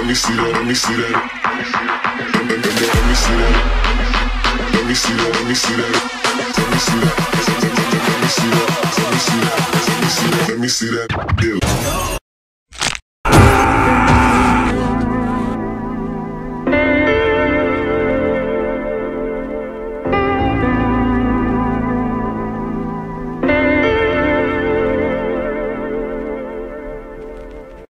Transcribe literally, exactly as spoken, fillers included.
me see that, let me see that. Let me see that. Let me see that, let me see that. Let me see that. Let me see that. Let me see that. Let me see that. Let me see that.